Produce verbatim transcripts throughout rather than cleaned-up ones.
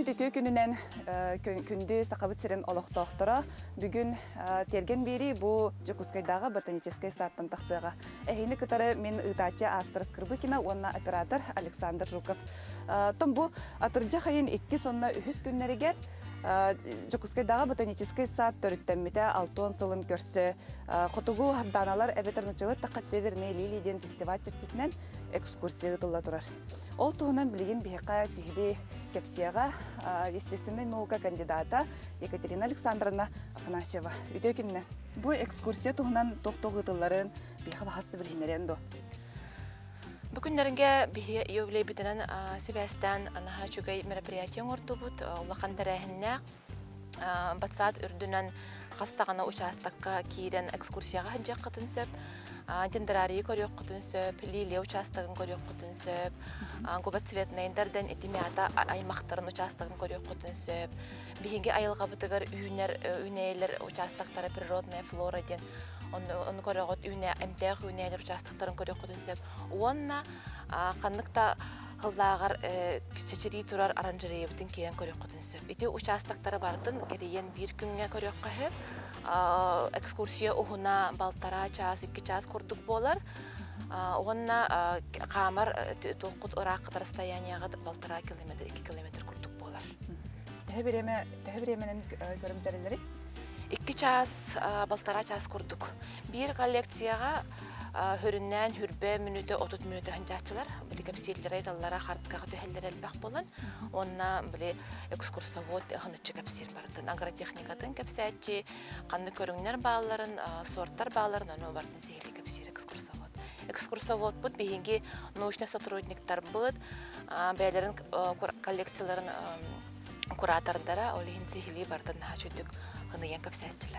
түтүү күнүнен күндү сакабыт сирен олохтоохтора бүгүн терген бери бу Жокускайдагы ботанический садтан таксыга. Эхини кытары мен ытача Астра Скрыбыкина, онна оператор Александр Жуков. Том бу атыржа хайын икки сонна үхүс күннеригер Жокускайдагы ботанический сад төрүттәммите алтын сылын көрсө котугу харданалар эбетернучылы такка северный лилий ден фестиваль чертитинен экскурсия тылла турар. Ол туһунан билигин бихка сихди кепсияга естественный наука кандидата Екатерина Александровна Афанасьева үтөкүннен. Бу экскурсия туһунан токтогытылларын бихка бахасты билгенерен до. Бүгүннәргә бихе юбилей битенен Себастьян анаха чугай мероприятие ордубут улахан дәрәһеннә Батсат үрдүнән хастагына участокка кирен экскурсияга хаҗа кытынсып, дендрарий көрөк кытынсып, лилия участогын көрөк кытынсып, губацветный интерден этимята аймактарын участогын көрөк кытынсып, бихинге айылга бытыгар үйнер үйнейлер участоктары природная флора ден он көрөгөт үйне эмтех үйнейлер участоктарын көрөк кытынсып, онна каныкта Хылдагар чечери турар оранжерея бутын киен көрөк кытынсып. Эти участоктары бардын керейен бир күнгө көрөк кахып, экскурсия ухуна балтара час икки час курдук болар. Онна камар тоқут ырак расстоянияга балтара километр икки километр курдук болар. Тәһбиреме тәһбиременен көрүмдөрүлөрү икки час балтара час курдук. Бир коллекцияга höründen hürbe minüte otuz minüte hançaçılar bile kapsillere dallara hartskaga töhellere elbaq bolan onna bile ekskursovod hanıçı kapsir bardın agrotexnikatın kapsatçı qanlı körüngler bağların sortlar bağların onu bardın sihirli kapsir ekskursovod ekskursovod bud behingi научный сотрудниктар bud beylerin kolleksiyaların kuratorları olhin sihirli bardın haçüdük hınıyan kapsatçılar.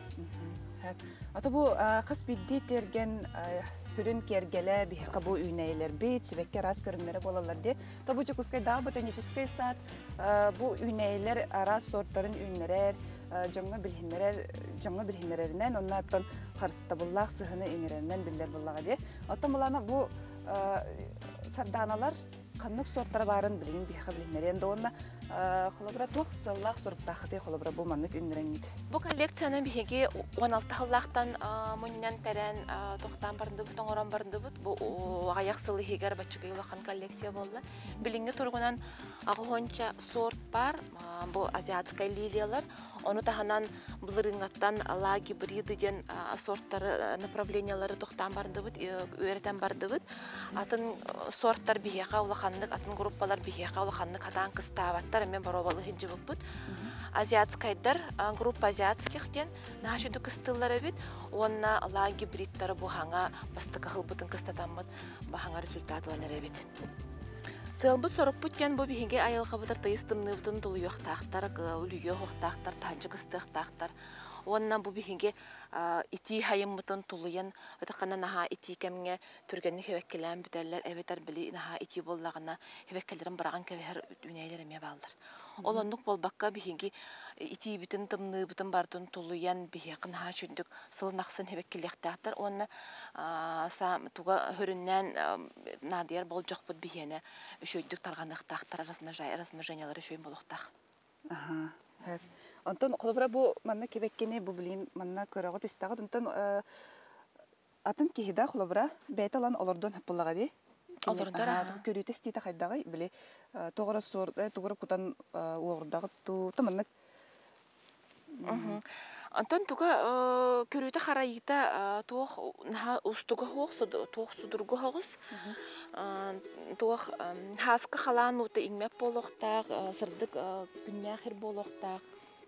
Ата бу кыз бидди терген хүрүн кергеле би кабу үйнейлер бит сибекке раз көрүнмөре болалар ди. Табу Жокускайда ботанический сад бу үйнейлер арас сорттарын үйнерер, жаңга билхиннерер, жаңга билхиннереринен оннан карыстабуллах сыхыны эңеренен биллер буллага ди. Ата булана бу сарданалар каннык сорттары барын билин бихе билиннерен донна холобра тохсаллах сорттахты холобра бу маннык үннереңит. Бу коллекцияны бихеге он алты хыллахтан мөннән тәрән тохтан барынды бу тоңоран барынды бу аяк сылы хигер бачыгы улахан коллекция болду. Билинге тургунан агонча сорт бар, бу азиатская лилиялар, оны таханан булырынгаттан ала гибриды ден сорттары направлениялары тохтан барынды бу, өретен барды бу. Атын сорттар бихега улаханнык атын группалар бихега улаханнык атан кыстабаттар мен баробалы хинҗи бут. Азиатскайдар группа азиатских ден наши дукыстылары бит, онна ала гибридтары бу ханга бастыка хылбытын кыстатаммыт, баханга результатланыр бит. Сылбы сорып бүткен бу бихиге айылга бутар тыйыстымныбытын тулуяктактар, үлүгөктактар, таҗыкыстыктактар. Онна бу бихиге ити хайыммытын тулуян, атакана наха ити кемге түргенни хевеккелен бүтәлләр, эбетер били наха ити боллагына хевеккелерин барган кебер үнәйләр эме балдар. Олондук болбакка бихиге ити битин тымныбытын бардын тулуян бихекин ха чүндүк сылнаксын хевеккелектактар. Онна са туга хөрүннән надияр болжок бут бихене үшөйдүк таргандыктактар арасында жай арасында жанялары үшөйн болуктак. Аха. Антон холобра бу манна кебеккене бу билин манна көрөгөт истагы антон атын кихида холобра беталан олордон хаппылага ди. Олордор көрүтө стита хайдагы били тогора сор тогора кутан уордагы ту таманна. Антон туга көрүтө харайыта тох наха устуга хоксу тох судургу хогус. Тох хаска халан ута иңмеп болохтак, сырдык күннәхир болохтак.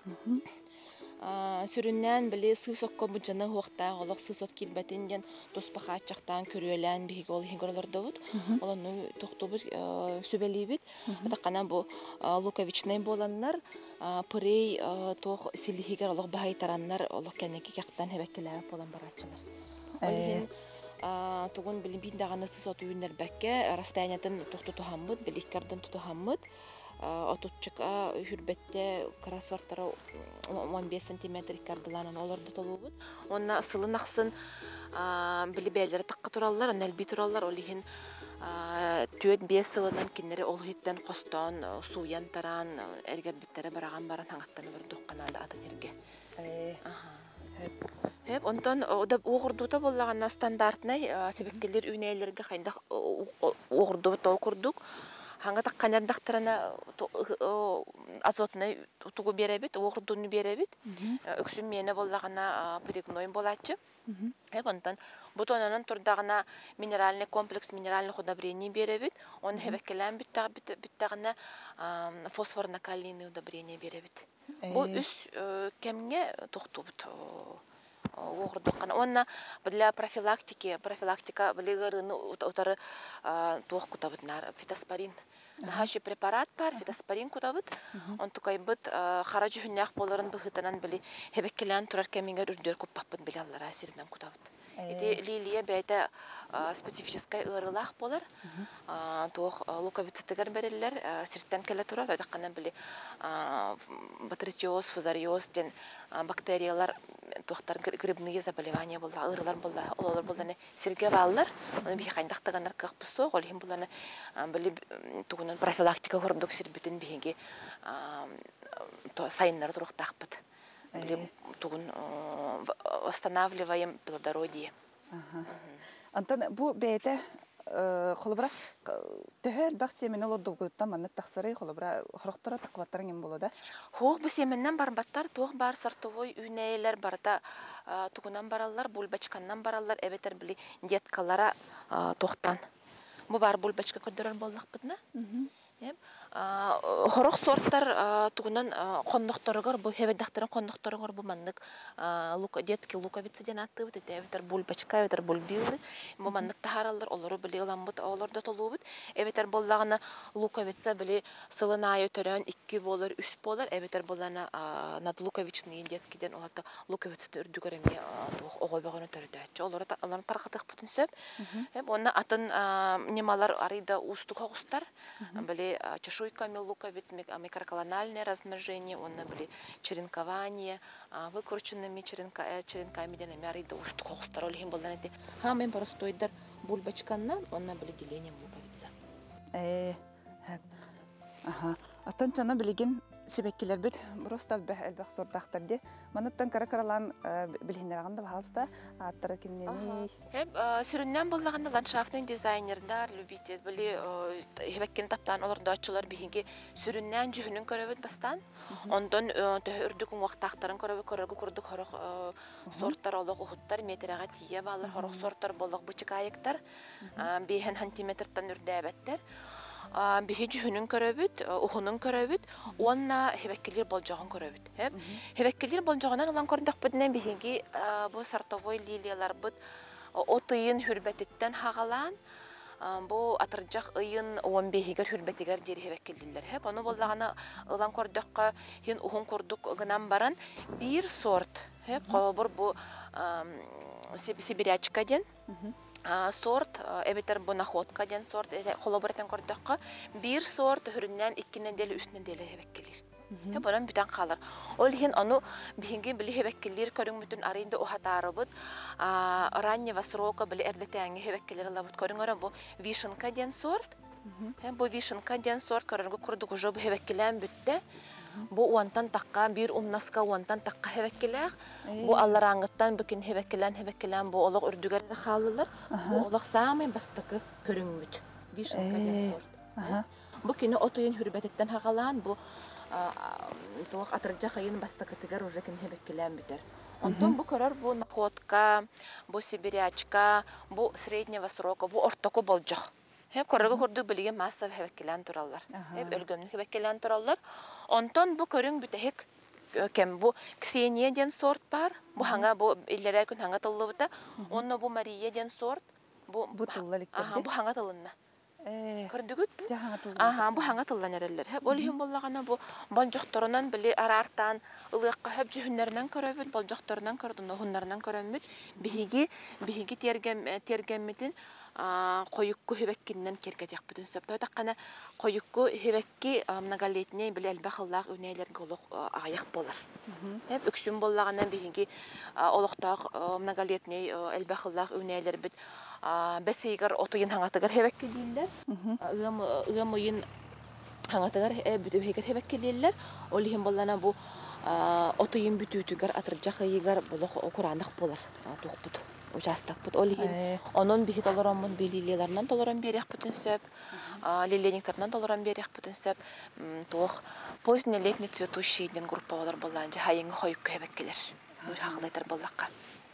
Сүрүннән биле сысокко бу жана хокта олок сысот килбетин ден тоспаха чактан көрөлән биг ол хингорлорда бут. Олону тохтобу сөбелибит. Атакана бу луковичный боланнар пырей тох силихигер олок бахай тараннар олок кенеки яктан хебеккеләп болан барачылар. Олин тугун билин биндаганы сысот үйүннер бекке расстояниятын тохтоту хаммыт, биликкардан туту хаммыт. Отутчыка хүрбетте красварттары он беш сантиметр кардыланан олорду толубут. Онна ысылын аксын билибелери такка тураллар, нелби тураллар олихин төт бес сылынан киннери ол хиттен костон суян таран эргер биттере бараган баран хаңаттаны бир дукканада атын эрге. Хеп онтон ода угурдута боллаган стандартный себеккелер үнелерге кайда угурду тол курдук. Ханга такканардактарына азотны тугу беребит, угурдуну беребит. Өксүн мене боллагана перегной болачы. Хеп онтон бутонанан турдагына минеральный комплекс, минеральный удобрение беребит. Он хебеккелен биттагына фосфорно-калийный удобрение беребит. Бу үс кемге токтубут угурдуккана. Онна для профилактики, профилактика билигерин утары туох кутабытнар фитоспорин. Нахаши препарат бар, фитоспорин кутабыт. Он тукайбыт хара жүхүннях боларын быхытанан били хебеккелен турар кемиңер үрдөр куппаппын били аллар асиринен кутабыт. Эти лилия бәйті специфическай ырылақ болар. Туох луковицетігер берелер, сирттен келе тұра, тойдаққанан білі батритиоз, фузариоз ден бактериялар туақтар грибные заболевания болды, ырылар болды, олар болды, сирге балылар. Оны бейі қайындақтығанар қақ бұсы, ол хем боланы білі туғынан профилактика көрімдік сирбетін бейінге сайынлары тұрықтақ бұд. Тугун восстанавливаем плодородие. Антон, бу бейте холобра төһөр бак семенел ордугуттан маннык тахсырый холобра хорохтора такваттарын ем болода. Хук бу семеннен барбаттар туох бар сартовой үнейлер барда тугунан бараллар, булбачканнан бараллар, эбетер били деткалара тохтан. Бу бар булбачка көдөрөр боллакпытна. Хорох сорттар тугунан коннокторгор бу хебедактарын коннокторгор бу маннык лука детки луковицы ден аттыбыт эбетер булбачка эбетер булбилды бу маннык тахараллар олору били уламбыт олордо толубут эбетер боллагана луковица били сылына өтөрөн икки болор үч болор эбетер боллана над луковичный деткиден олата луковица үрдүгөр эми огойбогону төрдөчү олор алар таркатык бутун сөп эп онна атын немалар арыйда устук хогустар били чешуйками луковиц, микроколональное размножение, он были черенкование, выкрученными черенками, денами арыйда ушты хохстар олихим болдан эти. Хамен простойдар бульбачканнан, он были делением луковица. Э, ага. Аттан чана билеген себеккелер бит просто элбах сордактар де. Манаттан каракаралан билгенераганда баалста аттары кимнени. Хеп сүрүннән боллаганда ландшафтный дизайнерлар, любитель били хебеккен таптан олордачылар бихинге сүрүннән жүһүнүн көрөбөт бастан. Ондан төһөрдүк вактактарын көрөбө көрөгө курдук хорох сорттар олог ухуттар метрага тие балар хорох сорттар болог бычыкайыктар бehen сантиметртан үрдәбәттер. Бихи жүһүнүн көрөбүт, ухунун көрөбүт, онна хебеккелер болжогон көрөбүт. Хебеккелер болжогонан улан көрдүк бүтүнөн бихиги бу сортовой лилиялар бут отыйын хүрбетиттен хагалан, бу атыржак ыйын он бехигер хүрбетигер дери хебеккелерлер. Хеп аны боллагана улан көрдүккө хин ухун көрдүк гынан баран бир сорт. Хеп колобур бу сибирячка ден. Сорт, эбетер бу находка ден сорт, холобуретен көрдөккө бир сорт хүрүннөн икки неделе үч неделе хебеккелер. Хеп онан бүтөн калар. Ол хин аны бихинге били хебеккелер көрүң бүтүн арыйында ухатарыбыт, раннего срока били эрдетеңи хебеккелер лабыт көрүңөр бу вишенка ден сорт. Хем бу вишенка ден сорт көрүнгө курдук уже бу хебеккелен бүтте. Бу уантан такка бир умнаска уантан такка хебеккелер. Бу аллараңыттан бүкүн хебеккелен хебеккелен бу олог үрдүгөр халылар. Бу олог самый бастыкы көрүңмүт. Вишенка ден сорт. Бу кине отуйын хүрбететтен хагалан бу туак атыржа кайын бастыкытыгар уже кин хебеккелен бүтер. Онтон бу көрөр бу находка, бу сибирячка, бу среднего срока, бу ортоку болжок. Хеп көрөгө көрдү билген масса хебеккелен тураллар. Хеп өлгөмнү хебеккелен тураллар. Онтон бу көрүң бүтек кем бу Ксения ден сорт бар. Бу ханга бу иллере күн ханга тыллыбыта. Онно бу Мария ден сорт. Бу бу тыллалыктар. Аха, бу ханга тылынна. Э. Көрдүгүт? Жаханга тыллы. Аха, бу ханга тыллан эрелер. Хеп олихим боллагана бу болжокторунан били арартан ылыкка хеп жүһүннөрүнөн көрөбүт, болжокторунан көрдүн, хуннарынан көрөмүт. Бихиги, бихиги тергем тергеммитин койукку хебеккиннен кергетек бүтүн сөп. Тойдаккана койукку хебекки многолетний били элбахыллак үнейлерге олох аяк болар. Хеп үксүн боллаганан бихиги олохтак многолетний элбахыллак үнейлер бит бәсейгер отойын хаңатыгар хебеккелилер. Ыгам ыгам ойын хаңатыгар бүтүбегер хебеккелилер. Ол ихин боллана бу отойын бүтүтүгөр атыржак ыйыгар болок окуранак болар. Тухпут. Участок бут ол ихин онон бихит олоромун билилелернен толорон берек бүтүн сөп. Лилениктарнан толорон берек бүтүн сөп. Тох позднелетний цветущий ден группа болар болланжа хайыңы хойук хебеккелер. Бу хагылайтар боллакка.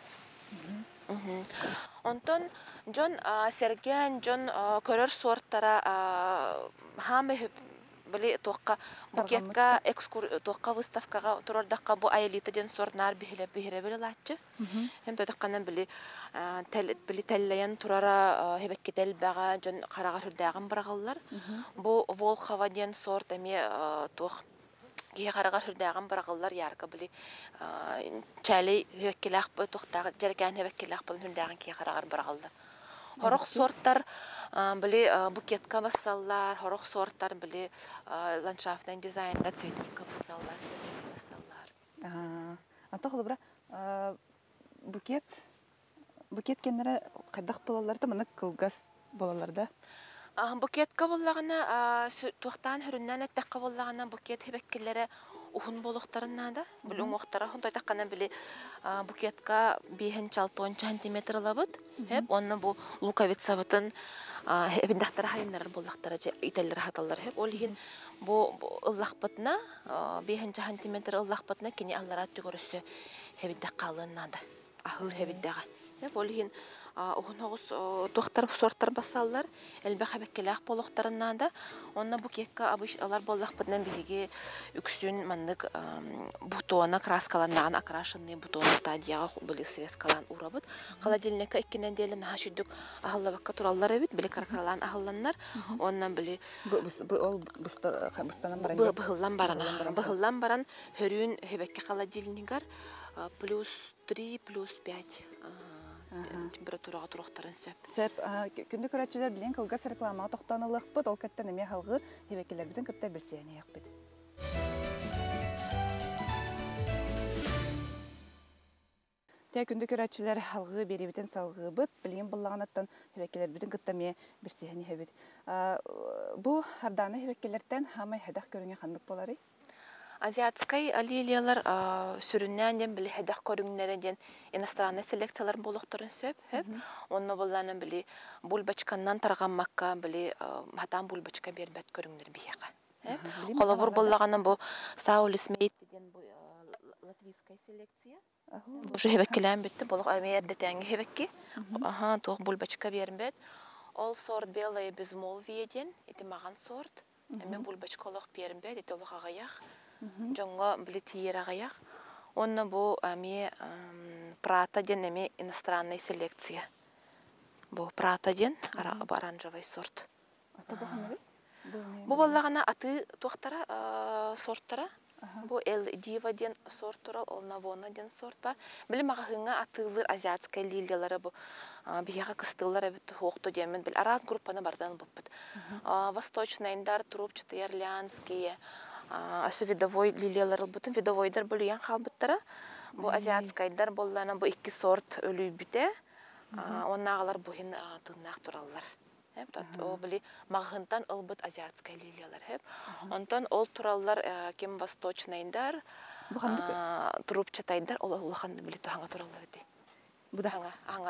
Онтон Джон Серген Джон көрөр сорттара хамы били тоққа букетка экскур тоққа выставкага турордакка бу аялита ден сортнар бихиле бихире били латчы. Hem тоққанан били тел били теллеян турара хебеккетел бага Джон карага хүрдагын брагаллар. Бу Волхова ден сорт эми тоқ Ге қарағар хүрдәғын барағылар ярғы білі чәлі хевеккеләқ бұл тоқтағы жәрген хевеккеләқ бұл хүрдәғын ге қарағар барағылар. Хорық сорттар білі букетка басаллар, хорық сорттар білі ландшафтын дизайнда цветникка басаллар. Anta қолы бұра букет букет кендері қайдақ болаларды мұны қылғас болаларды? Букетка боллагана туктан хүрүннән әттәккә боллагана букет хебеккелләре ухун болуктарыннан да бүлүң октара хун тайтаккана били букетка беш алты сантиметр лабыт хеп онны бу луковица бутын хебиндактар хайыннар боллактара же ителлер хаталлар хеп ол хин бу ыллакпытна беш сантиметр ыллакпытна кини аллара түгөрөсө хебиндак калыннан да ахыр хебиндага хеп ол хин Ухун хогус тохтар сорттар басаллар, элбе хабеккелак болохтарынан да, онна букетка абыш алар боллакпытынан биге үксүн мандык бутона краскаланнан окрашенный бутона стадияга били срезкалан урабыт. Холодильникка иккенен делен хашүдүк ахаллабакка тураллар бит, били каркаралан ахалланнар, оннан били ол быстанан баран. Быхыллан баран. Быхыллан баран хөрүн хебекке холодильникар плюс три, плюс пять. Температурага турактарын сөп. Сөп, күндө көрөчүлөр билен кылгас рекламага токтонулук бут, ол кеттен эме халгы хебекелердин кытта билсене як бит. Тэ күндө көрөчүлөр халгы берибитен салгы бут, билен буллаганаттан хебекелердин кытта ме билсене хебит. Бу харданы хебекелерден хамай хадак көрүнгө хандык болары? Азиатскай алилиялар сүрүннән ден били хедах көрүнгнәрден иностранный селекциялар болуктарын сөп, хеп. Онны булланы били бульбачканнан тарганмакка били хатан бульбачка бербәт көрүнгнәр бияга. Хеп. Колобур буллаганы бу Саул Смит деген бу латвийская селекция. Бу хебеккелән битте, булык армиядә тәңге хебекки. Аха, тог бульбачка бербәт. Ол сорт белое безмолвие ден, ите маган сорт. Эме бульбачкалык бербәт, ите лыгагаяк. Жоңго били тиерагаяк. Онна бу ами прата ден эми иностранный селекция. Бу прата ден оранжевый сорт. Ата бу ханабы? Бу баллагана аты токтара сорттара. Бу эл дива ден сорт турал, ол навона ден сорт бар. Били магахыңа атылыр азиатская лилиялары бу бияга кыстылар бит хокто демен бил араз группаны бардан буппут. Восточный индар, трубчатый, орлеанские Асы видовой лилиялар бутын видовойдар бөлüyen халбыттара. Бу азиатскайдар боллана бу икки сорт өлүй бите. Оннағалар бу хин тыңнақ тураллар. О били мағынтан ылбыт азиатскай лилиялар. Онтан ол тураллар кем восточнайдар, трубчатайдар, ол улаханды били туханга тураллар ди. Буда аңа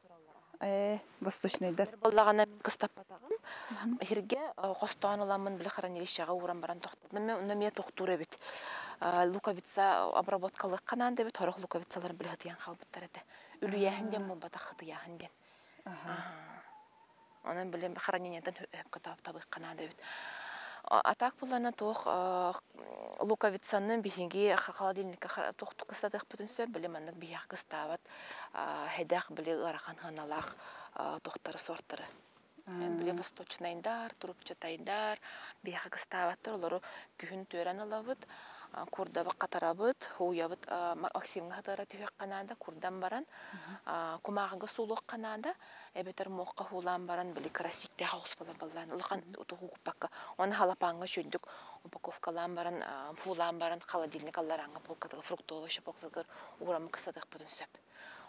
э восточнайдар. Боллагана кыстап батагым. Хирге хостаныламын били хранилищага уран баран токтодум. Мен мен токтур эбит. Луковица обработкалык канан дебит, хорох луковицалар били хатыян халбыттар эте. Үлүяһинден мул бата хатыяһинден. Ага. Анан билем храненияден хөп катап табык канан дебит. Атак булана тох луковицаны бихинги холодильникка тохту кыстадык бүтүнсө билем аны бияк кыстабат. Хедах били ырахан ханалак тохтары сорттары. Били восточнайдар, трубчатайдар, бияк кыстабаттар, олору күн төрөн алабыт, курдабы катарабыт, хуябыт Максимга хатара түйөк канада курдан баран, кумагыга сулук канада, эбетер мокка хулан баран били красикте хаус болар баллан. Улхан утугу купакка, оны халапанга шүндүк упаковкалан баран, хулан баран холодильник аллараңга полкатыга фруктовый шапоктыгыр урамы кысадык бүтүн сөп.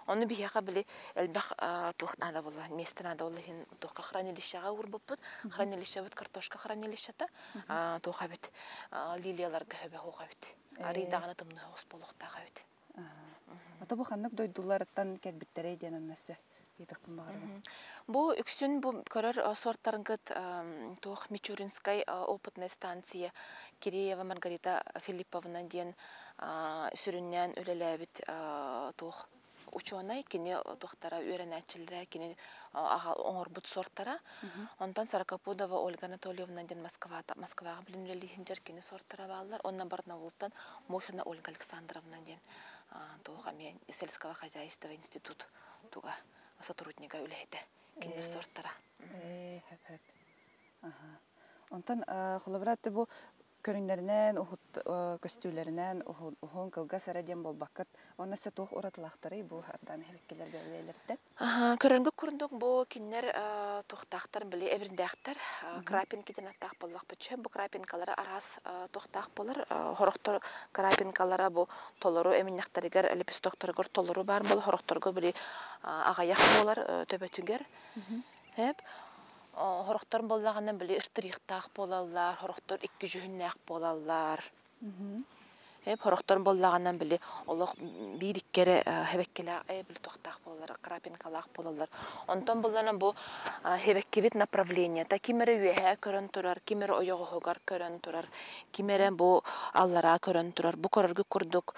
Оны бияга били элбах тухнада болла, местнада болла хин тухка хранилищага урбуппут. Хранилище бит картошка хранилищета. Туха бит лилиялар гөбө хуга бит. Ари дагана тымны хос болохтага бит. Ата бу ханнык дойдулардан кәлбиттерей дигән нәрсә. Итәктән багырга. Бу үксүн бу көрөр сорттарын гыт тух Мичуринскай опытная станция Киреева Маргарита Филипповна ден сүрүннән өлеләбит тух ученый кини тухтара үйрәнәчеләр кини ага оңорбут сорттара. Онтан Саракопудова Ольга Анатольевна ден Москва Москвага билимлели хинҗер кини сорттара баллар. Оннан Барнаултан Мохина Ольга Александровна ден тух ами сельского хозяйства институт туга сотрудника үләйтә киндер сорттара. Э, хәп-хәп. Ага. Онтан холобратты бу көрүннәреннән, костюләреннән, охон кылга сараден болбаккат, оннасы тух уратылактары бу хаттан хәлеккеләр бәйләләрдә. Ага, көрөнгө күрүндүк бу киннер тохтактар биле эбирдәктер, крапинки ден аттак боллак биче, бу крапинкалары арас тохтак болар, хороктор крапинкалары бу толору эминнәктәргәр лепестокторгор толору бар бул хорокторго биле агаяк болар төбөтүгәр. Хәп Хороктор боллаганан биле штырихтак болалар, хороктор икки жүһүннәк болалар. Хеп хороктор боллаганан биле олох бир иккере хебеккеле бил тохтак болалар, крапинкалак болалар. Онтон болланан бу хебеккебит направление, та кимере үеһә көрөн турар, кимере оёгогар көрөн турар, кимере бу аллара көрөн турар. Бу көрөргө курдук.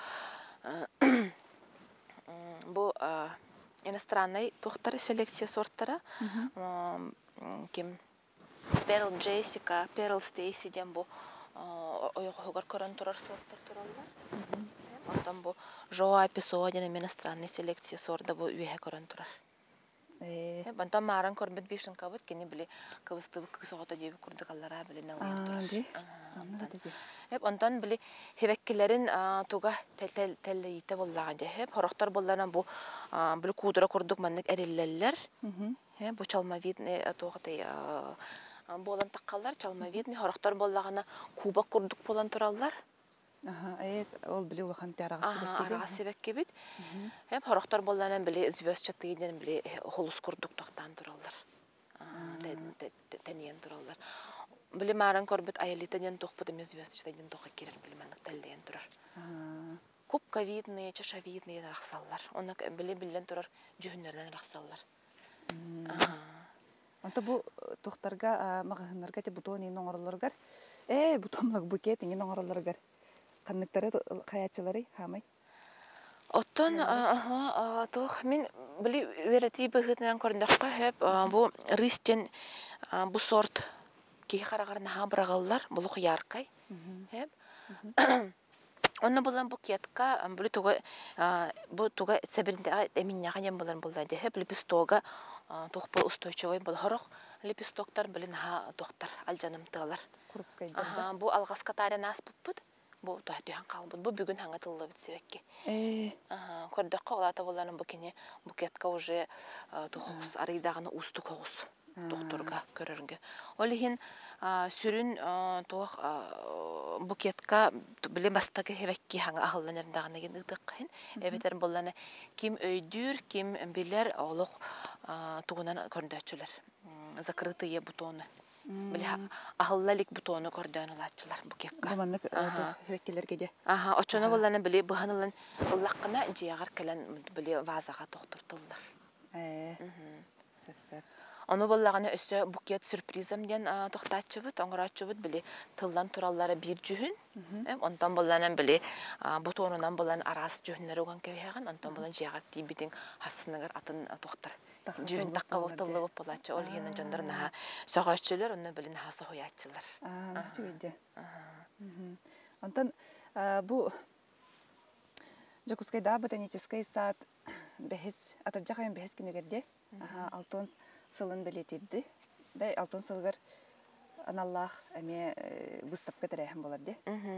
Бу иностранный тохтар селекция сорттара. Ким Перл Джессика, Перл Стейси ден бу оёгогар көрөн турар сорттар тураллар. Онтон бу Жоа Песоа ден иностранный селекция сорда бу үеһә көрөн турар. Э, бантан маран көрбөт бишин кабыт кени биле кыбысты кысогото дебе курдугаллара биле нәләр турар. Анди. Аннады ди. Хеп онтон биле хебеккелерин туга тел теллейте боллаган же хеп хороктор боллардан бу биле кудура курдук маннык эриллеллер. Хеп бу чалмавидный тугатай болан таккаллар чалмавидный хороктор боллагана куба курдук болан тураллар. Ага, э ол биле улахан тарагасы бекке. Тарагасы бекке бит. Хеп хороктор боллардан биле звездчатыйден биле холус курдук токтан тураллар. Тенен тураллар. Биле маран көрбөт аялитанен тохпут эмес звездчатыйден тохка керер биле маннык телден турар. Кубковидные, чашавидные рахсаллар. Оны биле билен турар жүһүннәрдән рахсаллар. Anta bu tohtarga magahınlarga te butoni noңоролоргар. Э, бутомлык букет инге noңоролоргар. Канныктары хаячылары хамай. Оттон аха тох мен били верати быгытнан көрдөккө хеп бу ристен бу сорт ки карагарна хабрагаллар булук яркай. Хеп. Онна булан букетка бу туга бу туга себиринде эминняган булан булда де хеп лепестога тохпо устойчивый бул хорох лепестоктар билин ха доктор алжаным тылар. Ага, бу алгаска таренас буппут. Бу тохтухан калбыт. Бу бүгүн ханга тылды бит себекке. Э, ага, көрдөккө улата булланын бу кине букетка уже тохус арыйдаганы усту когус. Докторга көрөргө. Олихин сүрүн тох букетка биле бастагы хебекки ханга ахылланырдаганы ген ыдыккын. Эбетер булланы ким өйдүр, ким билер олук тугунан көрдөчүлөр. Закрытые бутоны. Биле ахыллалык бутоны көрдөнүлачылар букетка. Буманнык хебеккелерге де. Аха, очоно булланы биле быханылын уллаккына жыягар келен биле вазага токтуртулдар. Э. Сеп-сеп. Оны боллаганы өсө букет сюрпризем ден токтатчыбыт, оңорачыбыт биле тылдан тураллары бир жүһүн. Онтан болланан биле бутонунан болан арас жүһүннөр оган кебеган, онтан болан жыягар тийбитин хасыныгар атын токтар. Жүһүн такка болтылды болуп болачы, ол хинен жондорна согоччулар, оны билин хасы хояччылар. А, чүгүдө. Онтан бу Жокускайда ботанический сад бехис атыржакайын бехис күнүгерде. Аха, алтын сылын билетирди. Да, алтын сылгар аналлах эме выставка терехим боларди.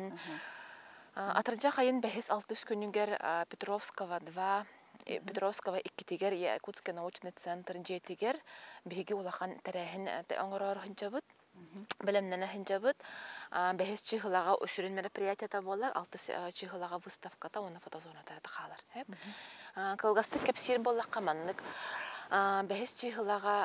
Атыржакайын бехис алтыс күнүгер Петровского два, Петровского иккитигер Якутский научный центр жетигер беги улахан терехин оңорор хынчабыт. Білімнені хинжабыт. Бәхес чихылаға өшірін мероприятията болар, алты чихылаға выставката, оны фотозонатары қалар. Кылғасты кәпсир болаққа маннық. Бәхес чихылаға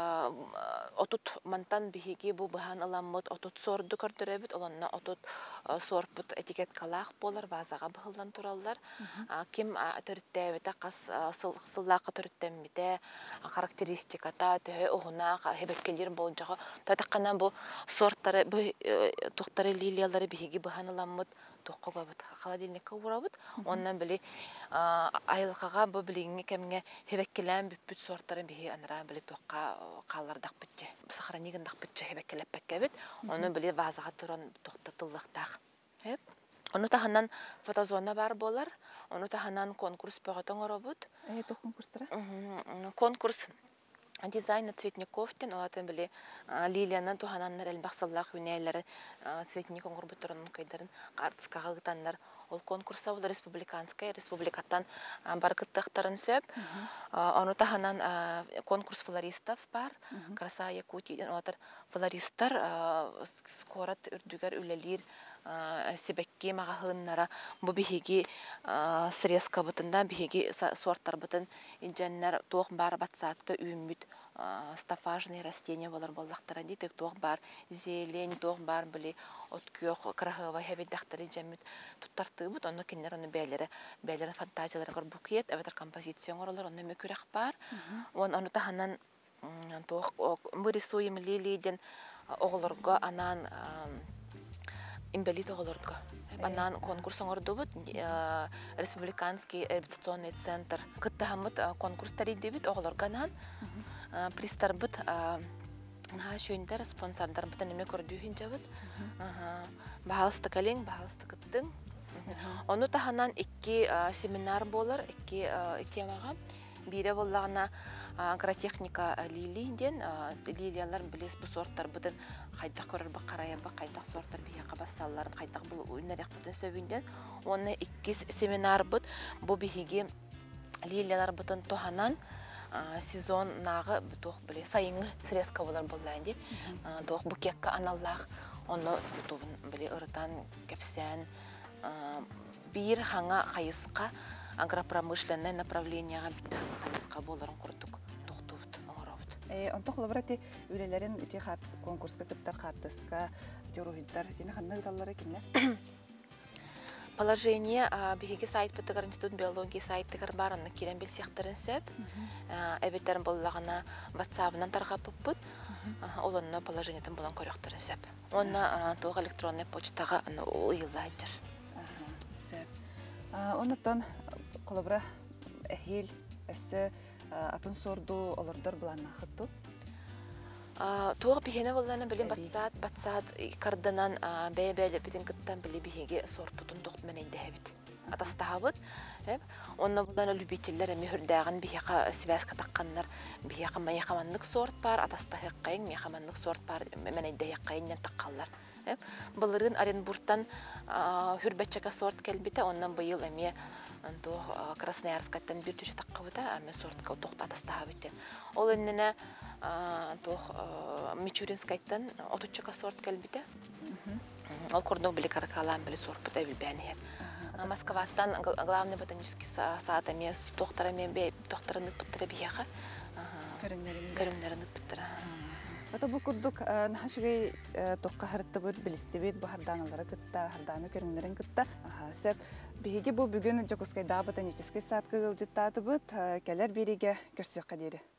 отут мантан бігеге бұл бұхан аламыд, отут сорды көрдіребіт, оланна отут сорпыт этикеткалақ болар, базаға бұғылдан туралар. Кем түрттәбеті, қас сыллақы түрттәмбеті, характеристиката, төхі оғына, хебеккелер болынжағы. Татаққанан бұл сорттары, тұқтары лилиялары бігеге бұхан аламыд, тоққа көбіт, холодильникқа урабыт. Оннан білі айлықаға бұл білігіңе кәміңе хебеккелен бүппіт сорттары бігі аныра білі тоққа қалардақ бітче. Сахаранигіндақ бітче хебеккелеп бәккәбіт. Оны білі вазаға тұран тоқта тыллықтақ. Оны тағынан фотозона бар болар. Оны тағынан конкурс бұғатың орабыт. Э, тоқ конкурстара? Конкурс дизайна цветниковтен, олатын білі Лилияны туғананнар әлбақсаллақ үнәйлері цветник оңғыр бұттырының қайдарын қартысқаға ғытанлар. Ол конкурса ол республиканская, республикаттан барқыттықтарын сөп. Оны тағанан конкурс флористов бар. Краса Якутия, олатыр флористар скорат үрдігер үлелер себекке мағағылыннара бұ бігеге срезка бұтында, бігеге сорттар бұтын инженер тоқ бар батсатқа үйімміт стафажные растения болар болдақтаран дейті, тоқ бар зелень, тоқ бар білі өткөк, крахыва, хәбеддақтары жәміт тұттарты бұд, оны кенер оны бәлері, бәлері фантазиялары ғыр бұқиет, әбетір композицион ғырылар, оны мөкірек бар. Оны тағанан бұ рисуем лилийден оғылырға анан имбелит оғылырға. Банан конкурс оңырды бұд, республиканский реабилитационный центр. Күтті хамыд конкурс тарейді бұд, оғылырға анан пристар бұд, шөйіндер, спонсордар бұд, әнеме көрдүйін жабыд. Бағалысты кәлең, бағалысты күттің. Оны тағанан екі семинар болар, екі темаға. Бире болағына агротехника лилийден, лилиялар білес бұл сорттар бұдын қайдақ көрір бұл қарая бұл қайдақ сорттар бейе қабасталарын қайдақ бұл өйнәрек бұдын сөбінден. Оны екі семинар бұд, бұл бейге лилиялар бұдын тоғанан сезон нағы бұтуқ біле сайыңы срезка болар болайынде. Тоқ букекка аналлақ, оны бұтуғын біле ұрытан кәпсән, бір хаңа қайысқа агропромышленное направление қайысқа боларын құрдық. Онтоқ лабыраты үлелерін ити конкурсқа күттар қартысқа, терухиддар, тені қанны ұталары кемлер? Положение бігеге сайт бұттығар институт биология сайттығар барынны керен бел сияқтарын сөп. Әбеттерін болағына ватсабынан тарға бұппыд. Олынны положениятын болан көріқтарын сөп. Оны тоғы электронный почтаға ұйылайдыр. Сөп. Онытын қолыбыра әхел, өсі, атын сорду олордар бұланна қытту? Туғы бігені болғаны білім батсат, батсат кардынан бәй-бәйлі бітін күттен білі бігеге сорпутын тоқт мәнейді әбіт. Атастаға бұд. Онна бұланы любителер мүйірдәғын бігеға связка таққанлар бігеға мәйқаманлық сорт бар, атастағы қайын мәйқаманлық сорт бар, мәнейді қайыннен таққалар. Бұлырын Оренбургтан хүрбәтчәка сорт кәлбеті, оннан бұйыл әме Красноярскаттан бір түші таққа бұта, әме сортқа тоқта атастаға бітті. Ол әніне Мичуринскайттан отуччака сорт кәлбеті. Ол көрдің білі қарақалан білі сорт бұта өбілбәні ет. Москваттан главный ботанический сад әме тоқтарымен тоқтарынық бұттыры бияға. Көріңлерінік бұттыры. Ата бу курдук нахашыгай тоққа харытты бұд білісті бет бұ харданалары күтті, харданы көріңлерін күтті. Сөп, бейге бұл бүгін Жокускайда ботанический сад кығыл жыттаты бұд, кәлер береге көрсіққа дейді.